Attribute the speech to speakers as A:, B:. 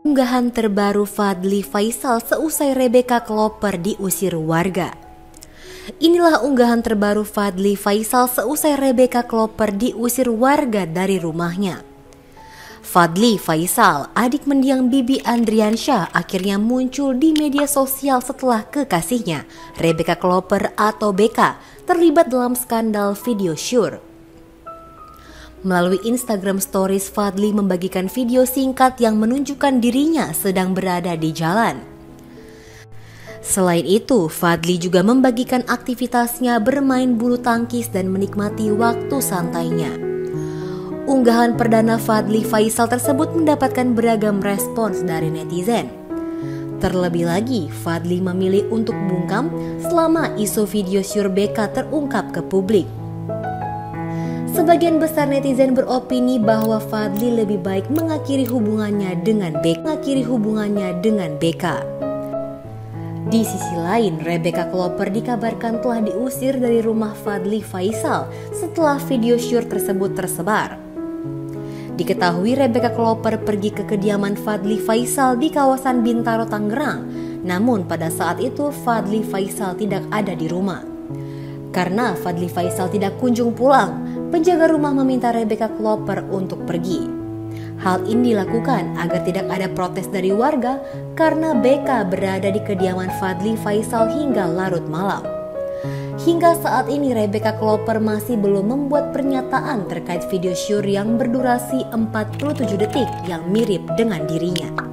A: Unggahan terbaru Fadly Faisal seusai Rebecca Klopper diusir warga. Inilah unggahan terbaru Fadly Faisal seusai Rebecca Klopper diusir warga dari rumahnya. Fadly Faisal, adik mendiang Bibi Andriansyah, akhirnya muncul di media sosial setelah kekasihnya, Rebecca Klopper atau BK, terlibat dalam skandal video syur. Melalui Instagram Stories, Fadly membagikan video singkat yang menunjukkan dirinya sedang berada di jalan. Selain itu, Fadly juga membagikan aktivitasnya bermain bulu tangkis dan menikmati waktu santainya. Unggahan perdana Fadly Faisal tersebut mendapatkan beragam respons dari netizen. Terlebih lagi, Fadly memilih untuk bungkam selama isu video syur BK terungkap ke publik. Sebagian besar netizen beropini bahwa Fadly lebih baik mengakhiri hubungannya dengan BK. Di sisi lain, Rebecca Klopper dikabarkan telah diusir dari rumah Fadly Faisal setelah video syur tersebut tersebar. Diketahui Rebecca Klopper pergi ke kediaman Fadly Faisal di kawasan Bintaro, Tangerang. Namun pada saat itu Fadly Faisal tidak ada di rumah. Karena Fadly Faisal tidak kunjung pulang, penjaga rumah meminta Rebecca Klopper untuk pergi. Hal ini dilakukan agar tidak ada protes dari warga karena BK berada di kediaman Fadly Faisal hingga larut malam. Hingga saat ini Rebecca Klopper masih belum membuat pernyataan terkait video syur yang berdurasi 47 detik yang mirip dengan dirinya.